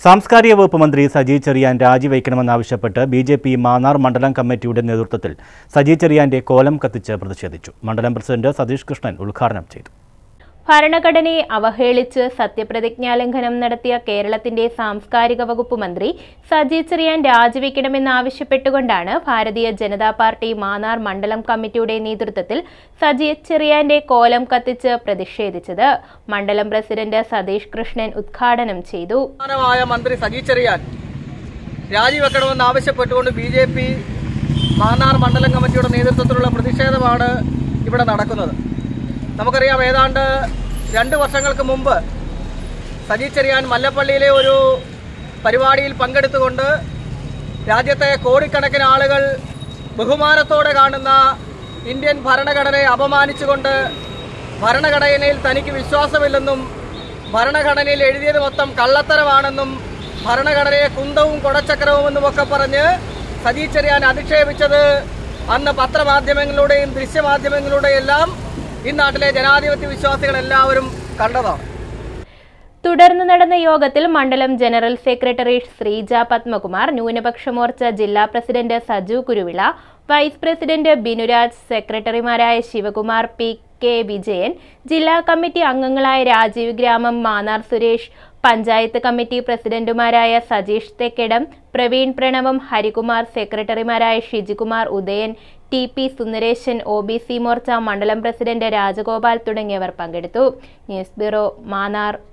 സാംസ്കാരിക വകുപ്പ് മന്ത്രി സജി ചെറിയാൻ രാജിവയ്ക്കണമെന്നാവശ്യപ്പെട്ട് ബിജെപി മാന്നാർ മണ്ഡലം കമ്മിറ്റിയുടെ നേതൃത്വത്തിൽ സജി ചെറിയാന്റെ കോലം കത്തിച്ച് പ്രതിഷേധിച്ചു. മണ്ഡലം പ്രസിഡന്റ് സതീഷ് കൃഷ്ണൻ ഉദ്ഘാടനം ചെയ്തു. ഭരണഘടനയെ അവഹേളിച്ച് സത്യപ്രതിജ്ഞാലംഘനം നടത്തിയ കേരളത്തിന്റെ സാംസ്കാരിക വകുപ്പ് മന്ത്രി സജി ചെറിയാൻ രാജിവെക്കണമെന്നാവശ്യപ്പെട്ടുകൊണ്ടാണ് ഭാരതീയ ജനതാ പാർട്ടി മാന്നാർ മണ്ഡലം കമ്മിറ്റിയുടെ നേതൃത്വത്തിൽ സജി ചെറിയാന്റെ കോലം കത്തിച്ച് പ്രതിഷേധിച്ചത്. മണ്ഡലം പ്രസിഡന്റ് സതീഷ് കൃഷ്ണൻ ഉദ്ഘാടനം ചെയ്തു. മന്ത്രി സജി ചെറിയാൻ രാജിവെക്കണമെന്നാവശ്യപ്പെട്ടുകൊണ്ട് ബിജെപി മാന്നാർ മണ്ഡലം കമ്മിറ്റിയുടെ നേതൃത്വത്തിലുള്ള പ്രതിഷേധമാണ് ഇവിടെ നടക്കുന്നത്. നമുക്കറിയാം, ഏതാണ്ട് 2 വർഷങ്ങൾക്ക് മുമ്പ് സജി ചെറിയാൻ മല്ലപ്പള്ളിയിലെ ഒരു പരിപാടിയിൽ പങ്കെടുത്തുകൊണ്ട് രാജ്യത്തെ കോടിക്കണക്കിന് ആളുകൾ ബഹുമാനത്തോടെ കാണുന്ന ഇന്ത്യൻ ഭരണഘടനയെ അപമാനിച്ചുകൊണ്ട് ഭരണഘടനയിൽ തനിക്ക് വിശ്വാസമില്ലെന്നും ഭരണഘടനയിൽ എഴുതിയത് മൊത്തം കള്ളത്തരമാണെന്നും ഭരണഘടനയെ കുന്തവും കൊടച്ചക്രവുമെന്നുമൊക്കെ പറഞ്ഞ് സജി ചെറിയാൻ അധിക്ഷേപിച്ചത് അന്ന് പത്രമാധ്യമങ്ങളിലൂടെയും ദൃശ്യമാധ്യമങ്ങളിലൂടെയും എല്ലാം ഈ നാട്ടിലെ ജനാധിപത്യ വിശ്വാസികൾ എല്ലാവരും കണ്ടതാണ്. തുടർന്ന് നടന്ന യോഗത്തിൽ മണ്ഡലം ജനറൽ സെക്രട്ടറി ശ്രീജ പത്മകുമാർ, ന്യൂനപക്ഷ മോർച്ച ജില്ലാ president Saju Kuruvila, vice president Binuraj, സെക്രട്ടറിമാരായ ശിവകുമാർ, പി.കെ. വിജയൻ, ജില്ലാ കമ്മിറ്റി അംഗങ്ങളായ രാജീവ് ഗ്രാമം, മാന്നാർ സുരേഷ്, പഞ്ചായത്ത് കമ്മിറ്റി പ്രസിഡന്റുമാരായ സജീഷ് തെക്കടം, പ്രവീൺ പ്രണവം, ഹരികുമാർ, സെക്രട്ടറിമാരായ ഷിജികുമാർ, ഉദയൻ, ടി.പി. സുന്ദരേശൻ, ഒ.ബി.സി മോർച്ച മണ്ഡലം പ്രസിഡന്റ് രാജഗോപാൽ തുടങ്ങിയവർ പങ്കെടുത്തു. News bureau, Mannar.